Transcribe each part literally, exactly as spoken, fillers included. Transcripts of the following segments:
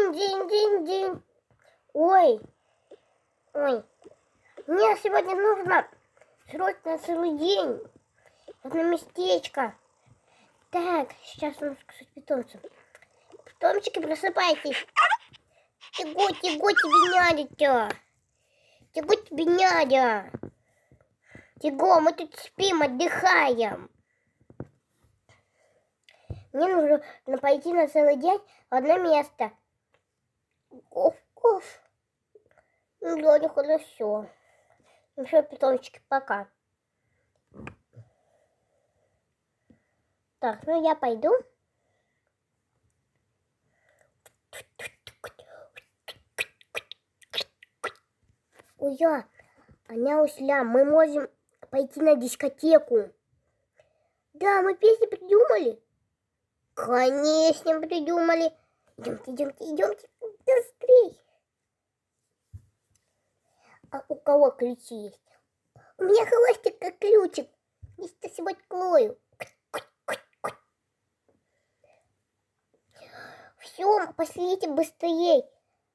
Динь-динь-динь-динь. Ой, ой, мне сегодня нужно срочно целый день. Одно местечко. Так, сейчас нужно сказать питомцам. Питомчики, просыпайтесь. Тягу, тягу, тебе нядя. Тягу, тебе нядя. Тягу, мы тут спим, отдыхаем. Мне нужно пойти на целый день в одно место. Оф, оф. Ну, вроде хорошо. Ну что, питомчики, пока. Так, ну я пойду. Ой, я, Аня ушла. Мы можем пойти на дискотеку. Да, мы песни придумали. Конечно, придумали. Идемте, идемте, идемте. Быстрей. А у кого ключи есть? У меня хвостик как ключик. Если сегодня клою. Все, пошлите быстрее.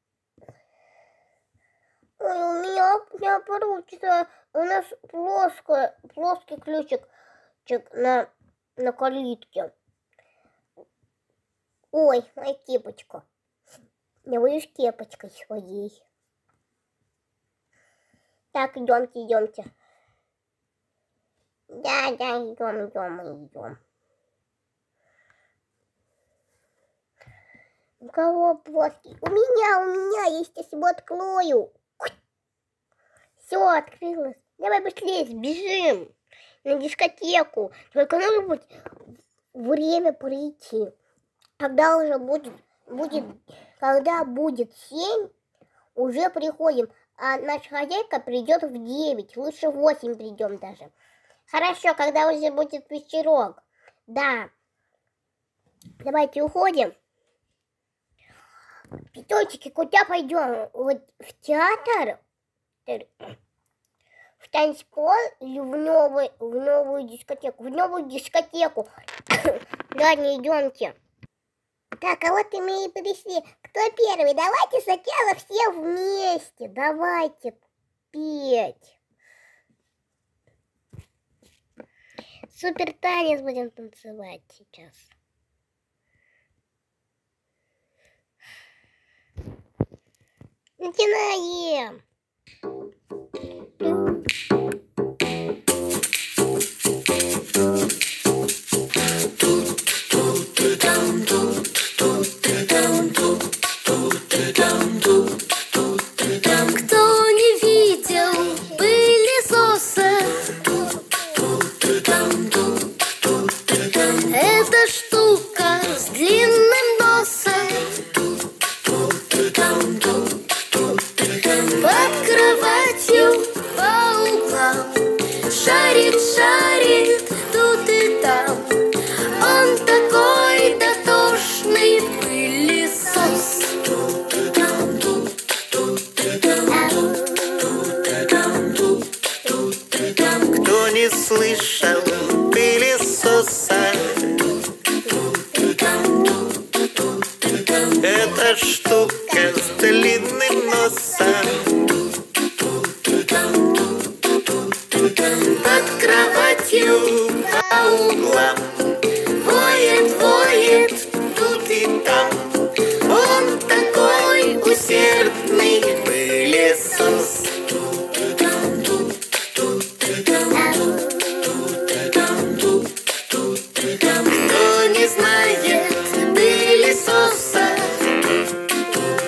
Ой, у меня, у меня получится. У нас плоская, плоский ключик на, на калитке. Ой, моя кепочка. Я боюсь кепочкой своей. Так, идемте, идемте. Да, да, идем, идем, идем. У кого плоский? У меня, у меня есть, я себе открою. Все, открылось. Давай быстрее, сбежим на дискотеку. Только нужно будет время прийти. Когда уже будет, будет, когда будет семь, уже приходим. А наша хозяйка придет в девять, лучше в восемь придем даже. Хорошо, когда уже будет вечерок. Да. Давайте уходим. Питомчики, куда пойдем? Вот в театр? В танцпол или в новую, в новую дискотеку? В новую дискотеку. Ладно, идемте. Так, а вот и мы и пришли. Кто первый? Давайте сначала все вместе. Давайте петь. Супер танец будем танцевать сейчас. Начинаем. Кто не видел пылесоса? Это штука с длинным носом. Под кроватью по углам шарит, шарит тут и там. Он такой дотошный пылесос. Кто не слышал пылесоса? Это штука с длинным носом. Под кроватью по углам воет, воет тут и там. Он такой усердный пылесос. Кто не знает пылесоса?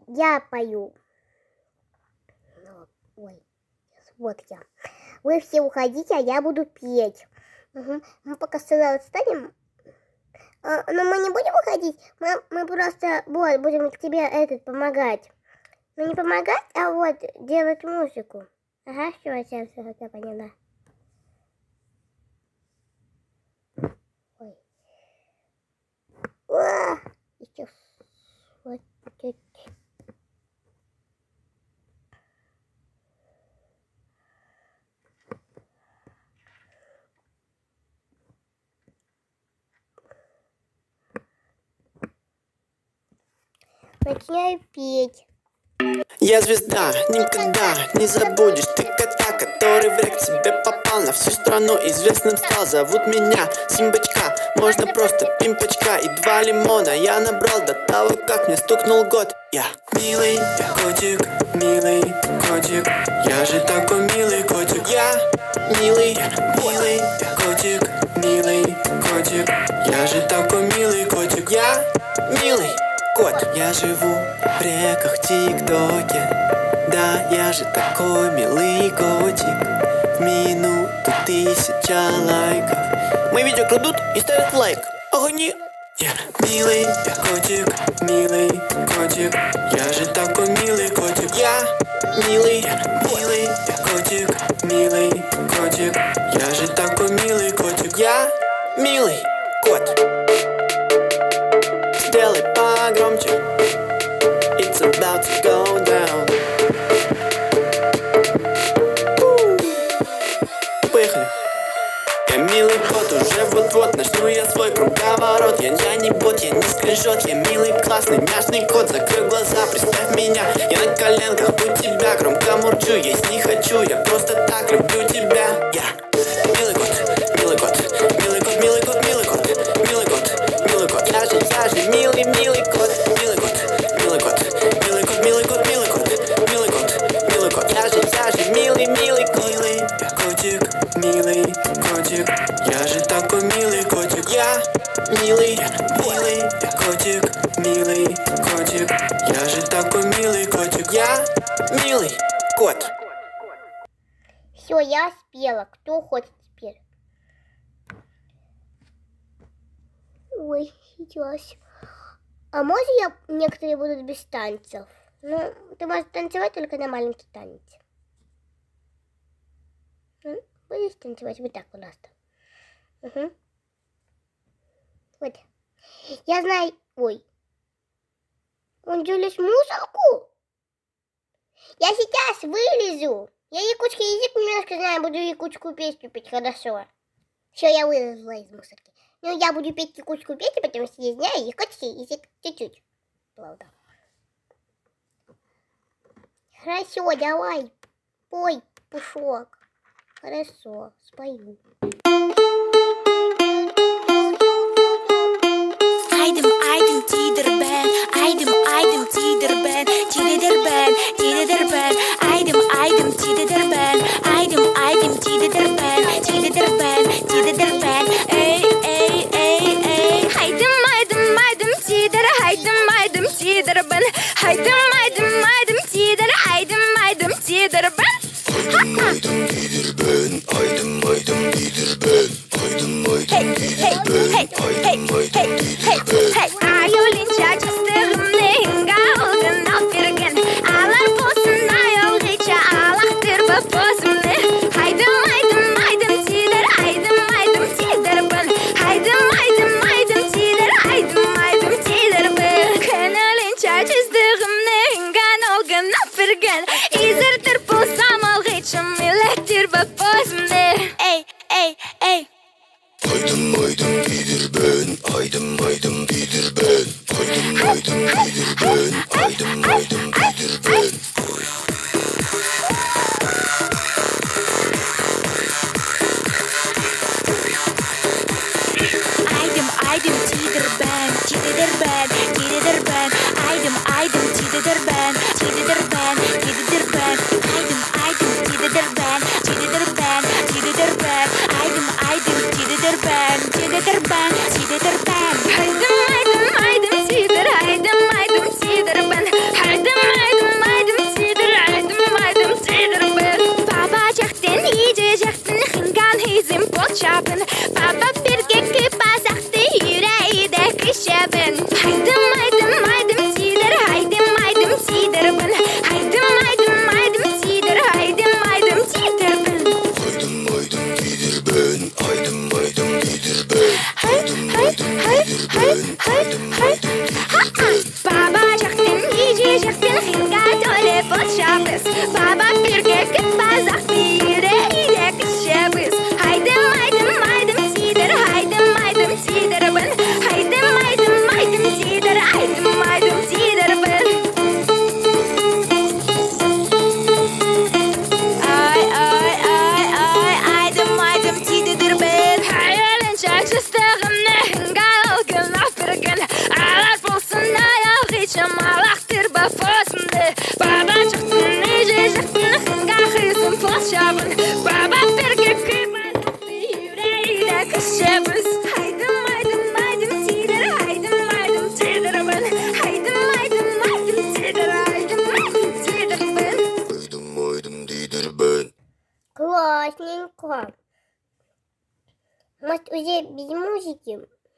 я пою. Ой, вот я. Вы все уходите, а я буду петь. Угу. Мы пока сюда отстанем. А, но мы не будем уходить. Мы, мы просто вот, будем тебе этот помогать. Ну не помогать, а вот делать музыку. Ага, все, я все, я поняла. Ой. О, еще вот чуть. Начинаю петь. Я звезда, никогда не забудешь. Ты кота, который в рэк тебе попал. На всю страну известным стал. Зовут меня Симбочка, можно просто пимпочка. И два лимона я набрал до того, как мне стукнул год. Я милый котик, милый котик. Я же такой милый котик. Я милый, милый котик, милый котик. Я же такой милый котик. Я милый кот. Я живу в реках ТикТоке. Да, я же такой милый котик. В минуту тысяча лайков. Мои видео кладут и ставят лайк. Огонь. Я милый котик, милый котик. Я же такой милый котик. Я милый, милый котик, милый котик. Я же такой милый котик. Я милый кот. Сделай погромче. It's about to go down. Поехали. Я милый кот, уже вот-вот начну я свой круговорот. Я, я не бот, я не скриншот. Я милый, классный, мясный кот. Закрой глаза, представь меня. Я на коленках у тебя громко мурчу. Есть не хочу, я просто так люблю тебя. Я милый кот, милый кот, милый кот, милый кот, милый кот, милый кот, милый кот. Я же, я же милый, милый кот, милый кот, милый кот, милый кот, милый кот, милый кот, милый кот, милый кот. Я же, я же милый, милый кот, милый котик, милый котик. Я же такой милый котик. Я милый, милый котик, милый котик. Я же такой милый котик. Я милый кот. Все, я спела. Кто хочет теперь? Ой, сейчас. А можно я некоторые будут без танцев? Ну, ты можешь танцевать только на маленький танец. Будешь танцевать вот так у нас там. Угу. Вот. Я знаю... Ой. Он делает музыку? Я сейчас вылезу. Я якутский язык немножко знаю. Буду якутскую песню петь хорошо. Все, я вылезла из мусорки. Ну, я буду петь якутскую песню, потому что я знаю якутский язык чуть-чуть. Правда. Хорошо, давай. Пой, Пушок. Хорошо, спою. Айдым, айдым, тидербен, айдым, айдым, тидербен, тидербен, тидербен, айдым, айдым, тидербен, айдым, айдым, тидербен, тидербен, тидербен, эй, эй, эй, эй, айдым, айдым, айдым, тидер, айдым, айдым, тидербен, айдым, айдым, айдым, тидер, айдым, айдым, тидербен. Aydım aydım gelir ben, aydım aydım gelir ben, aydım aydım gelir ben, aydım aydım gelir ben. Аюлин чачистығымның ғалғын алып берген, çıksındı. Baba çıksın nece çıksın. Kahırsın flaşabın. Baba birge kıymadı. Yüreği de kışabız. Haydım haydım haydım tider. Haydım haydım tider ben. Haydım haydım haydım tider. Haydım haydım tider ben. Haydım haydım tider ben. Классненько. Может, уже без музыки?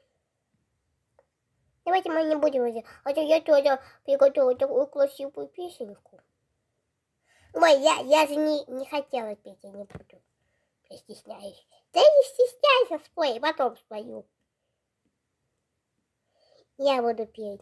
Давайте мы не будем уже. А то я тоже приготовила такую красивую песенку. Ой, я, я же не, не хотела петь, я не буду. Я стесняюсь. Да не стесняйся, спой, потом спою. Я буду петь.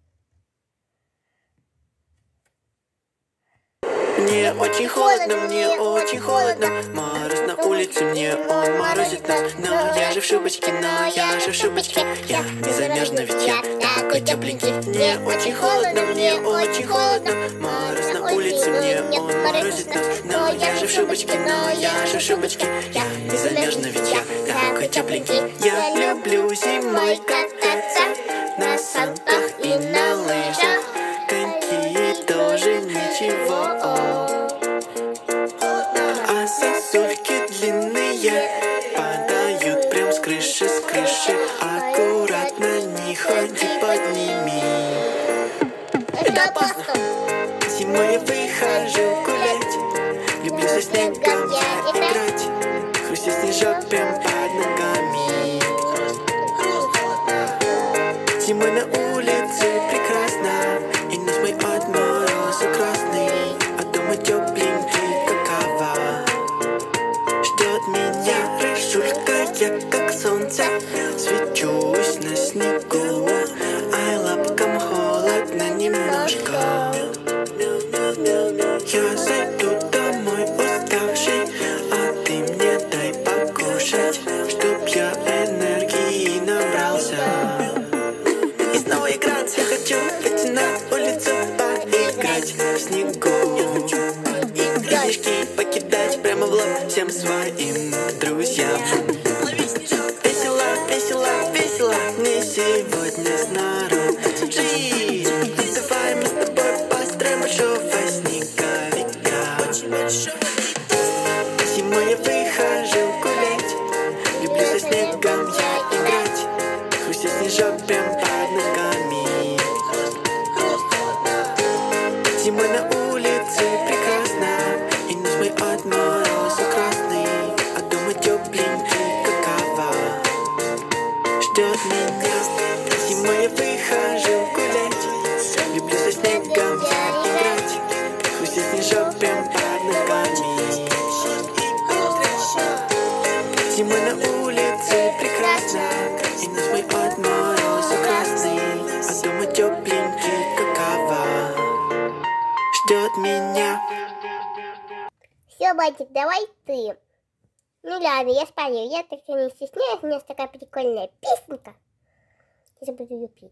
Мне очень холодно, мне очень холодно. Мороз на улице, мне он морозит нас. Но я же в шубочке, но я же в шубочке. Я не замерзну, ведь я такой тепленький. Мне очень холодно, мне очень холодно. Мороз на улице, мне он морозит нас. Но я же в шубочке, но я же в шубочке. Я не замерзну, ведь я такой тепленький. Я люблю зимой кататься на санках и на лыжах. Коньки тоже ничего. А сосульки длинные падают прям с крыши, с крыши. Аккуратно не ходи под ними. Это опасно. Зимой я выхожу гулять. Люблю со снегом я играть. Хрустит снежок прям под ногами. Зимой на улице прекрасно. И нос мой от мороза красный. А дома тепленький, какова. Ждет меня рыжулька, я как солнце. Свечусь на снегу. Ай, лапкам холодно немножко. Я зайду домой уставший, а ты мне дай покушать, чтоб я энергии набрался. И снова играть я хочу, выйти на улицу поиграть в снегу. И снежки покидать прямо в лоб всем своим друзьям. Весело, весело, весело, мне сегодня снаружи. Давай мы с тобой построим большого снеговика. Зимой я выхожу гулять. Люблю со снегом я играть. Хрустит снежок прям под ногами. Зимой на улице прекрасно. И нос мой от мороза красный. А дома тепленький, какова. Ждет меня. Зимой я выхожу гулять. Люблю со снегом я играть. Хрустит снежок прям под ногами. Зимой на улице прекрасно. И нос мой от мороза красный. А дома тепленький, какова. Ждет меня. Все, Батик, давай ты. Ну ладно, я спою. Я так не стесняюсь, у меня такая прикольная песенка. Я буду ее петь.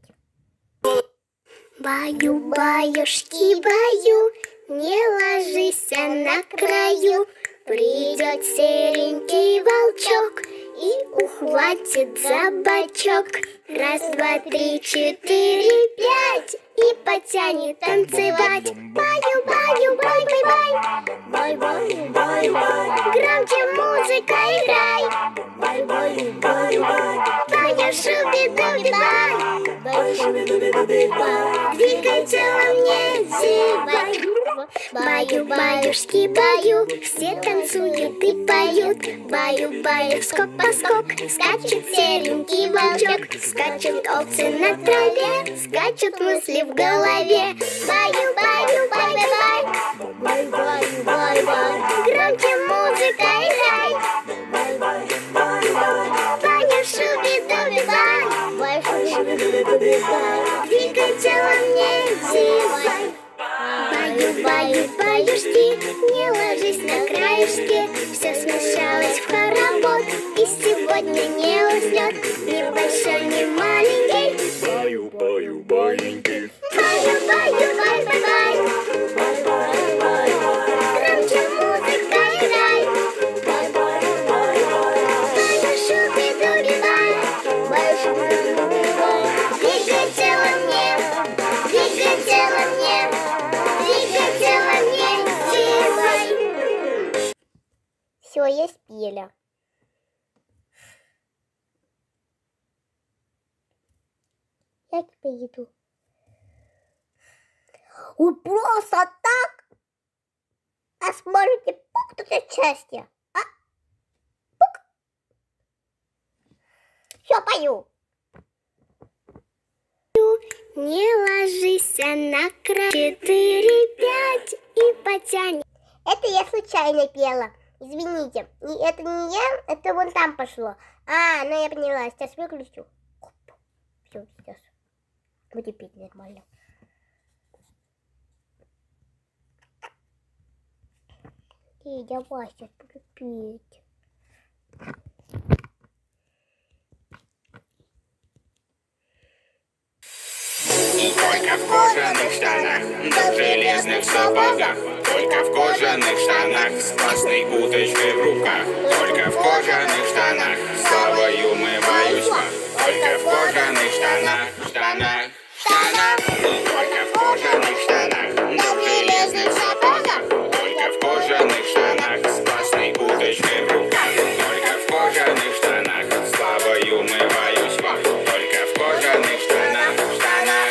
Баю, баюшки, баю, не ложись на краю. Придет серенький волчок и ухватит за бочок. Раз, два, три, четыре, пять. И потянет танцевать. Баю, баю, бай, бай, бай. Бай, бай, бай, бай. Громче музыка играй. Бай, бай, бай, бай. Баю, шуби-дуби-бай. Бай, шуби-дуби-дуби-бай. Двигай телом, не зевай. Баю, баюшки, баю, все танцуют и поют. Баю, баю, скок-поскок, скачет серенький волчок. Скачут овцы на траве, скачут мысли в голове. Баю, баю, бай, бай, бай. Бай, бай, бай, бай. Громче музыка играй. Бай, бай, бай, бай. Баю, шуби-дуби-бай. Бай, шуби-дуби-дуби-бай. Двигай телом, не зевай. Баю, баю, баюшки, не ложись на краешке. Все смешалось в хоровод, и сегодня не уснет ни большой, ни маленький. Баю, баю, баиньки. Баю, баю, бай, бай, бай. Бай, бай, бай, бай. Громче музыка играй. Бай, бай, бай, бай. Баю, шуби-дуби-бай. Баю, шуби-дуби-бай. Двигай телом мне, двигай телом мне. я спела. Я теперь иду. Ой, просто так? А сможете пукнуть от счастья? А? Пук. Все, пою. Не ложись на край. Четыре, пять и потянь. Это я случайно пела. Извините. И это не я, это вон там пошло. А, ну я поняла. Сейчас выключу. Все, сейчас. Будет петь нормально. И давай сейчас буду петь. Только в кожаных штанах, да в железных сапогах. Только в кожаных штанах, с классной удочкой в руках. Только в кожаных штанах, славою умываюсь вам. Только в кожаных штанах, штанах, штанах. Только в кожаных штанах, да в железных сапогах. Только в кожаных штанах, с классной удочкой в руках. Только в кожаных штанах, славою умываюсь вам. Только в кожаных штанах, штанах.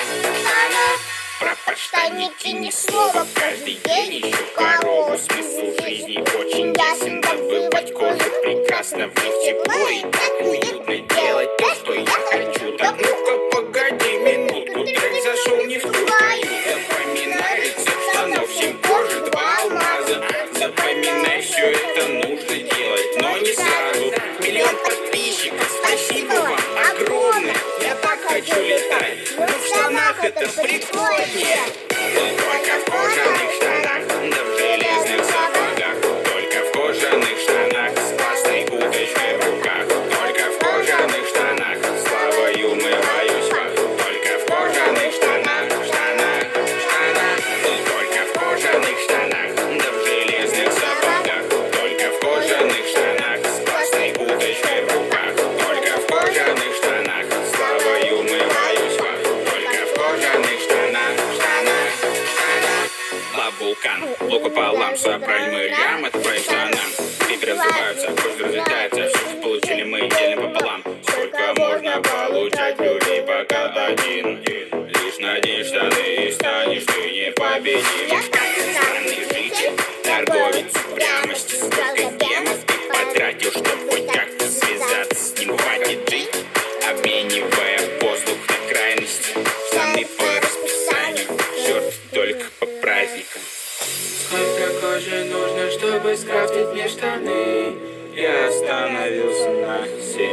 Про подштанники ни слова, каждый день ищу корову. Смысл жизни очень ясен, добывать кожу прекрасно. В них тепло и так уютно делать то, что я хочу. Так ну-ка погоди минутку, трек зашел не в ту каюту. Запоминай рецепт штанов, семь кожи, два алмаза. Запоминай, все это нужно делать, но не сразу. Миллион подписчиков, спасибо вам огромное. Я так хочу летать, но в штанах это прикольнее. Только в кожаных штанах, да в железных сапогах. Только в кожаных штанах, с классной удочкой в руках. Только в кожаных штанах, славою умываюсь вам. Только в кожаных штанах, штанах, штанах. Только в кожаных штанах, да в железных сапогах. Только в кожаных штанах, с классной удочкой в руках. Только в кожаных штанах, славою умываюсь вам. Только в кожаных штанах, штанах, штанах. Вулкан, лук пополам, собрали мы лям, отправим штанам. Пипи разрываются, кожа разлетается, все, что получили мы, делим пополам. Сколько можно получать людей, пока один. Лишь надень штаны и станешь ты непобедим. Странный житель, торговец упрямости, сколько демов ты потратил, чтобы хоть как-то связаться с ним, хватит жить, обменивая воздух на крайности. Штаны по расписанию, шорты только по праздникам. Сколько кожи нужно, чтобы скрафтить мне штаны? Я остановился на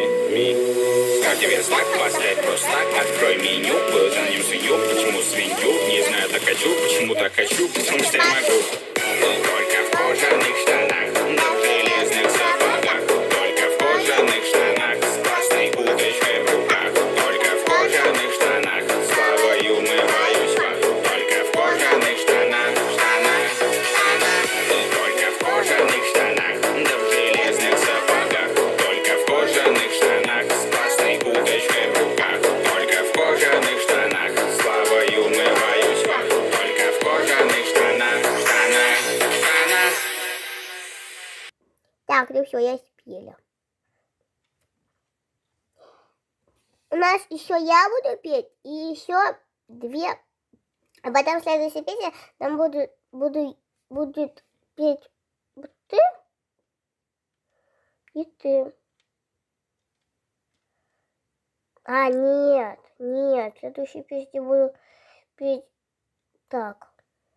семи. Скрафти верстак, поставь просто так, открой меню, был за ним свинью. Почему свинью? Не знаю, так хочу. Почему так хочу? Потому что я могу. Только в кожаных штанах, да в железных сапогах. Только в кожаных штанах, с классной удочкой в руках. Только в кожаных штанах, славою умываюсь вам. Только в кожаных штанах, штанах, штанах. Только в кожаных штанах, да в железных сапогах. Только в кожаных штанах, с классной удочкой в руках. Только в кожаных штанах, славою умываюсь вам. Только в кожаных штанах, штанах, штанах. Так, ну все, я спела. У нас еще я буду петь, и еще две. А потом следующая песня там буду, буду, будет петь ты и ты. А, нет, нет, в следующей песне буду петь так.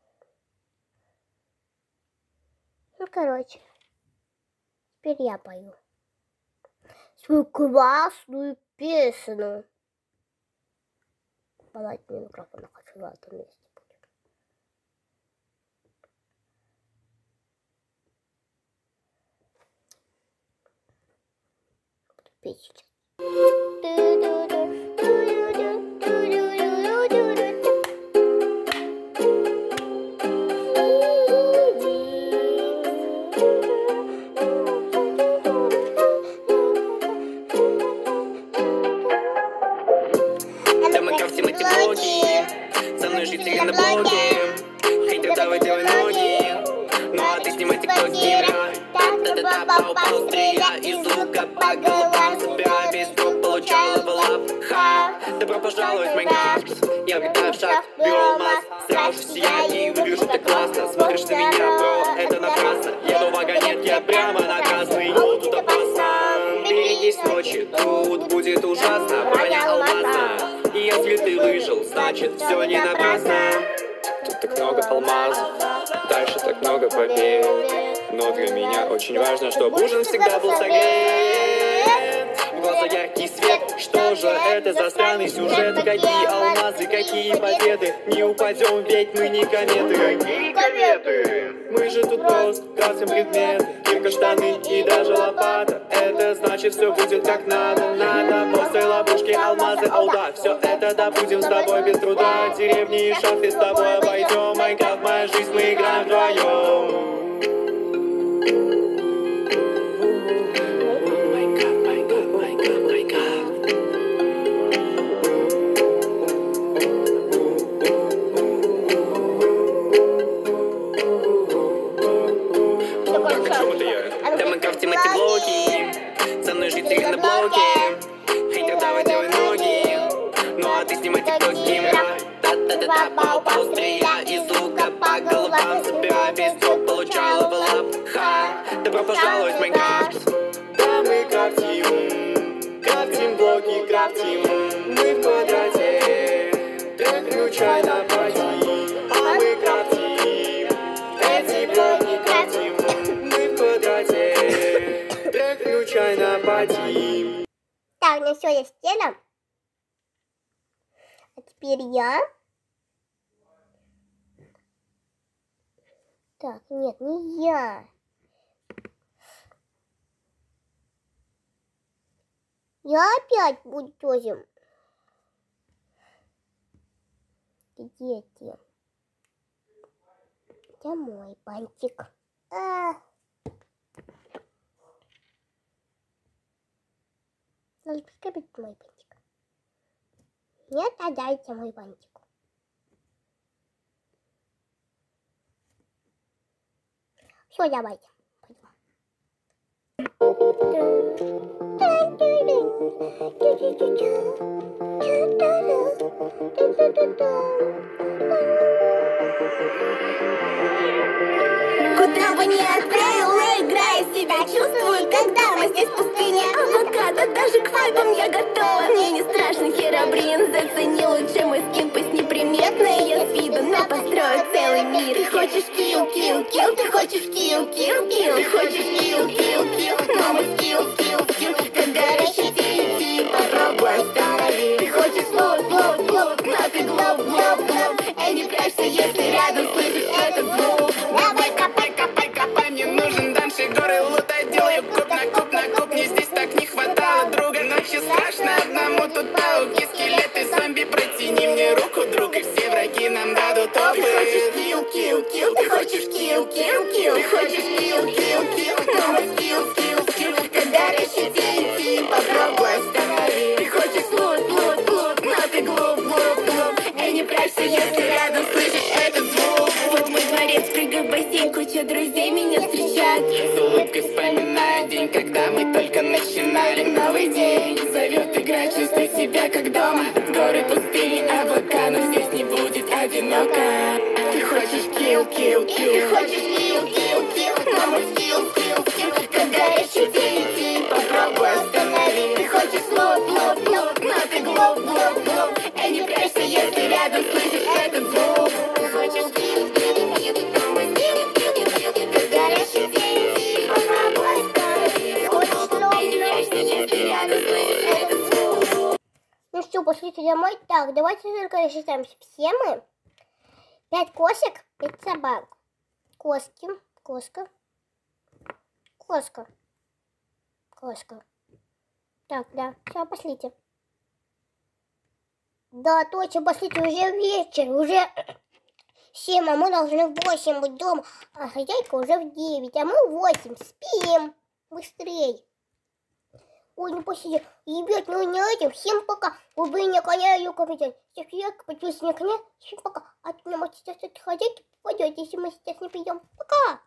Ну, короче, теперь я пою свою классную песню. Балать мне микрофон хочу в этом месте будет. Буду петь сейчас. Со мной жители на блоге. Хейтер, давай делай ноги. Ну а ты снимай тиктоки. Та-та-та, пау-пау, стреляй из лука по головам, собирая весь труп, получал левелап. Ха, добро пожаловать в Майнкрафт. Я улетаю в шаг, беру алмаз, сразу же сияние и выгляжу так классно. Смотришь на меня, бро, это напрасно. Еду в вагонетке, я прямо на красный. О, тут опасно, берегись ночи, тут будет ужасно. Броня алмазна, и если ты выжил, значит все не напрасно. Тут так много алмазов, дальше так много побед. Но для меня очень важно, чтобы ужин всегда был согрет. В глаза яркий свет, что же это за странный сюжет? Какие алмазы, какие победы? Не упадем, ведь мы не кометы. Какие кометы? Мы же тут просто красим предметы. Кирка, штаны и даже лопата. Это значит, все будет как надо. Надо после ловушки алмазы, о да. Все это добудем с тобой без труда. Деревни и шахты с тобой обойдем. Майнкрафт, моя жизнь, мы играем вдвоем. Со мной жить на блоке. Хейтер, давай делай ноги. Ну а ты снимай тиктоки. Та-та-та-та, пау-пау, стреляй из лука по головам, собирая весь труп, получай левелап. Ха, добро пожаловать в Майнкрафт. Да, мы крафтим, крафтим блоки, крафтим. Мы в квадрате, переключай на пати. А мы крафтим, эти блоки крафтим. Мы в квадрате, переключай на пати. Так, ну все, я стена. А теперь я. Так, нет, не я. Я опять буду тоже. Где ты? Это мой бантик. А. Надо пускай будет мой бантик. Нет, отдайте мой бантик. Все, давайте. Куда бы ни отправил, играя себя, чувствую, когда мы здесь в пустыне. Авокадо, даже к вайбам я готова. Мне не страшно, херобрин, зацени лучше мой скин, пусть неприметный я с виду, но построю целый мир. Ты хочешь килл, килл, килл, ты хочешь килл, килл, килл, ты хочешь килл, килл, килл, но мы скилл, скилл, скилл, как горящий ти эн ти, попробуй останови. Ты хочешь лут, лут, лут, но ты глуп, глуп, глуп. Эй, не прячься, если рядом слышишь этот звук. Давай, копай, копай, копай, мне нужен дальше горы лута. Делаю куб на куб на куб, мне здесь так не хватало друга. Ночью страшно одному, тут пауки, скелеты, зомби. Протяни мне руку, друг, и все враги нам дадут опыт. Ты хочешь килл, килл, килл, ты хочешь килл, килл, килл, ты хочешь килл, килл, килл, но мы скилл, скилл, скилл, как горящий ти эн ти, попробуй останови. Ты хочешь лут, лут, лут, но ты глуп, глуп, глуп. Эй, не прячься, если рядом слышишь этот звук. Вот мой дворец, прыгай в бассейн, куча друзей меня встречают. С улыбкой вспоминаю день, когда мы только начинали. Новый день зовет играть, чувствуй себя как дома. Горы, пустыни, облака, но здесь не будет одиноко. Ты хочешь килл, килл, килл, ты хочешь килл, килл, килл, но мы скилл, скилл, скилл, как горящий ти эн ти, попробуй останови. Ты хочешь лут, лут, лут, но ты глуп, глуп, глуп. Эй, не прячься, если рядом слышишь этот звук. Ты хочешь килл, килл, килл, но мы скилл, скилл, скилл, как горящий ти эн ти, попробуй останови. Ты хочешь лут, эй, не прячься, если рядом слышишь этот звук. Ну что, пошлите домой. Так, давайте только рассчитаемся. Все мы. Пять кошек, пять собак. Коски, коска, коска, коска. Так, да, все, пошлите. Да, точно, пошлите, уже вечер, уже семь, а мы должны в восемь быть дома. А хозяйка уже в девять, а мы в восемь. Спим. Быстрей. Ой, ну посиди. Ребят, ну не этим. Всем пока. Убей коня и комментарий. Всех я подписываюсь на коня. Всем пока. А ты нам сейчас этой хозяйки попадете, если мы сейчас не придем. Пока.